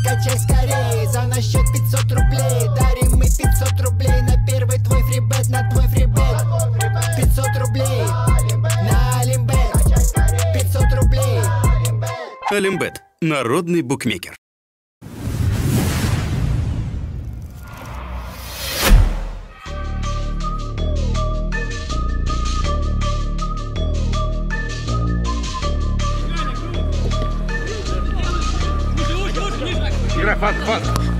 Качай скорее, за наш счет 500 рублей. Дарим мы 500 рублей на первый твой фрибет, на твой фрибет. 500 рублей на Олимбет. 500 рублей. Олимбет. Народный букмекер. Игра, фант.